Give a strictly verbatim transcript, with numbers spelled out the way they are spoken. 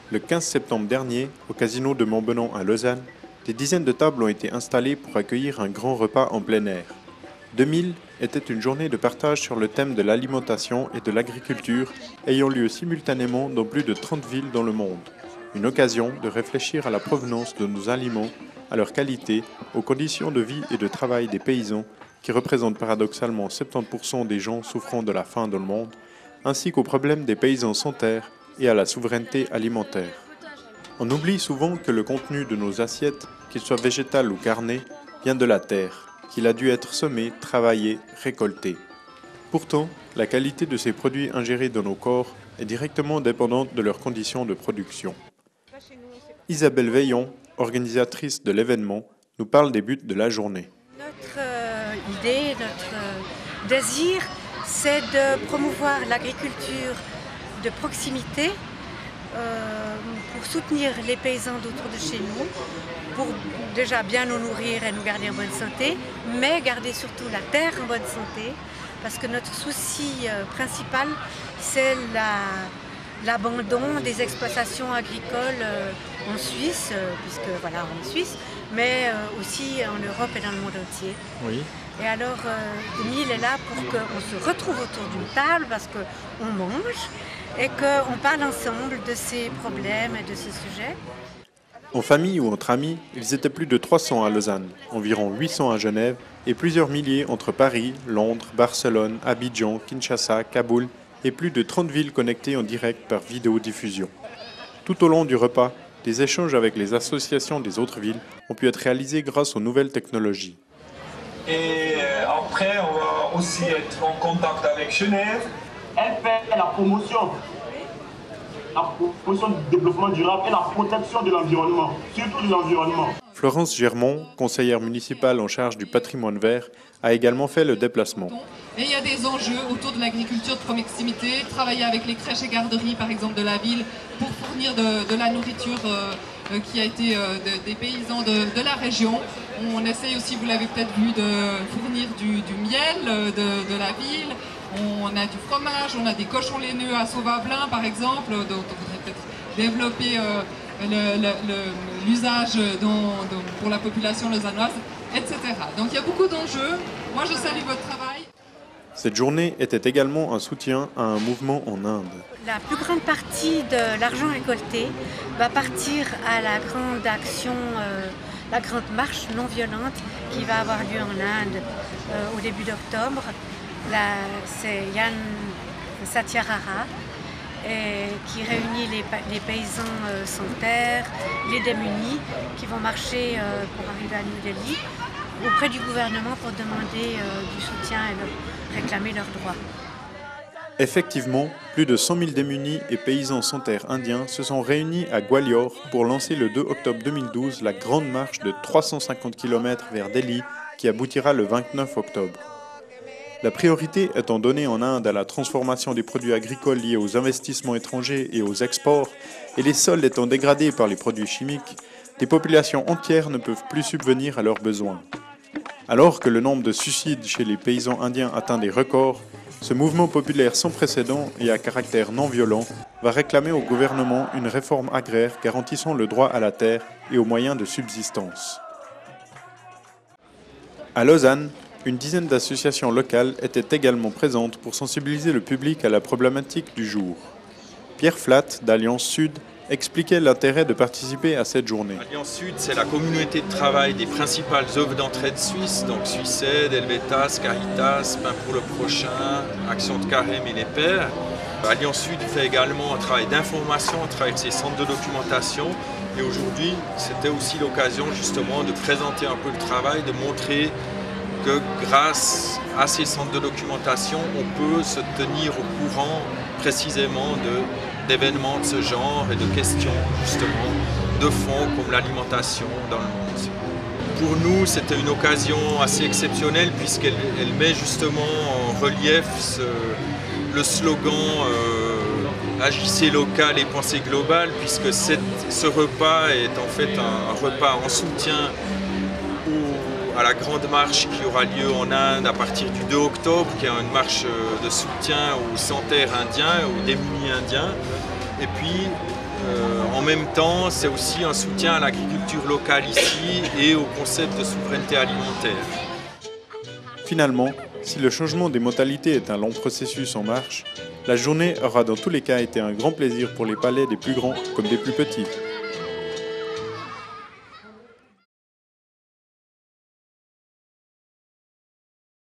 Le quinze septembre dernier, au casino de Montbenon à Lausanne, des dizaines de tables ont été installées pour accueillir un grand repas en plein air. deux mille était une journée de partage sur le thème de l'alimentation et de l'agriculture ayant lieu simultanément dans plus de trente villes dans le monde. Une occasion de réfléchir à la provenance de nos aliments, à leur qualité, aux conditions de vie et de travail des paysans qui représentent paradoxalement soixante-dix pour cent des gens souffrant de la faim dans le monde, ainsi qu'aux problèmes des paysans sans terre et à la souveraineté alimentaire. On oublie souvent que le contenu de nos assiettes, qu'il soit végétal ou carné, vient de la terre, qu'il a dû être semé, travaillé, récolté. Pourtant, la qualité de ces produits ingérés dans nos corps est directement dépendante de leurs conditions de production. Isabelle Veillon, organisatrice de l'événement, nous parle des buts de la journée. Notre euh, idée, notre euh, désir, c'est de promouvoir l'agriculture de proximité euh, pour soutenir les paysans d'autour de chez nous, pour déjà bien nous nourrir et nous garder en bonne santé, mais garder surtout la terre en bonne santé, parce que notre souci euh, principal, c'est la, l'abandon des exploitations agricoles euh, en Suisse, euh, puisque voilà, en Suisse, mais euh, aussi en Europe et dans le monde entier. Oui. Et alors, euh, Emile est là pour qu'on se retrouve autour d'une table, parce qu'on mange et qu'on parle ensemble de ces problèmes et de ces sujets. En famille ou entre amis, ils étaient plus de trois cents à Lausanne, environ huit cents à Genève et plusieurs milliers entre Paris, Londres, Barcelone, Abidjan, Kinshasa, Kaboul et plus de trente villes connectées en direct par vidéodiffusion. Tout au long du repas, des échanges avec les associations des autres villes ont pu être réalisés grâce aux nouvelles technologies. Et après, on va aussi être en contact avec Genève. Elle fait la promotion, la promotion du développement durable et la protection de l'environnement, surtout de l'environnement. Florence Germont, conseillère municipale en charge du patrimoine vert, a également fait le déplacement. Et il y a des enjeux autour de l'agriculture de proximité, travailler avec les crèches et garderies par exemple de la ville pour fournir de, de la nourriture euh, qui a été euh, de, des paysans de, de la région. On essaye aussi, vous l'avez peut-être vu, de fournir du, du miel de, de la ville. On a du fromage, on a des cochons laineux à Sauvavelin par exemple, donc on voudrait peut-être développer euh, le, le, le, l'usage dans, dans, pour la population lausannoise, et cetera. Donc il y a beaucoup d'enjeux. Moi je salue votre travail. Cette journée était également un soutien à un mouvement en Inde. La plus grande partie de l'argent récolté va partir à la grande action, euh, la grande marche non violente qui va avoir lieu en Inde euh, au début d'octobre. Là, c'est Yann Satyarara et qui réunit les, les paysans euh, sans terre, les démunis, qui vont marcher euh, pour arriver à New Delhi auprès du gouvernement pour demander euh, du soutien et leur, réclamer leurs droits. Effectivement, plus de cent mille démunis et paysans sans terre indiens se sont réunis à Gwalior pour lancer le deux octobre deux mille douze la grande marche de trois cent cinquante kilomètres vers Delhi qui aboutira le vingt-neuf octobre. La priorité étant donnée en Inde à la transformation des produits agricoles liés aux investissements étrangers et aux exports, et les sols étant dégradés par les produits chimiques, des populations entières ne peuvent plus subvenir à leurs besoins. Alors que le nombre de suicides chez les paysans indiens atteint des records, ce mouvement populaire sans précédent et à caractère non violent va réclamer au gouvernement une réforme agraire garantissant le droit à la terre et aux moyens de subsistance. À Lausanne, une dizaine d'associations locales étaient également présentes pour sensibiliser le public à la problématique du jour. Pierre Flatt, d'Alliance Sud, expliquait l'intérêt de participer à cette journée. Alliance Sud, c'est la communauté de travail des principales œuvres d'entraide suisses, donc Suicide, Helvetas, Caritas, Pain pour le Prochain, Action de Carême et les Pères. Alliance Sud fait également un travail d'information à travers ses centres de documentation. Et aujourd'hui, c'était aussi l'occasion justement de présenter un peu le travail, de montrer que grâce à ces centres de documentation, on peut se tenir au courant précisément de, d'événements de ce genre et de questions justement de fond comme l'alimentation dans le monde. Pour nous, c'était une occasion assez exceptionnelle puisqu'elle elle met justement en relief ce, le slogan euh, Agissez local et pensez global, puisque cette, ce repas est en fait un, un repas en soutien à la grande marche qui aura lieu en Inde à partir du deux octobre, qui est une marche de soutien aux sans-terre indiens, aux démunis indiens. Et puis Euh, en même temps, c'est aussi un soutien à l'agriculture locale ici et au concept de souveraineté alimentaire. Finalement, si le changement des mentalités est un long processus en marche, la journée aura dans tous les cas été un grand plaisir pour les palais des plus grands comme des plus petits.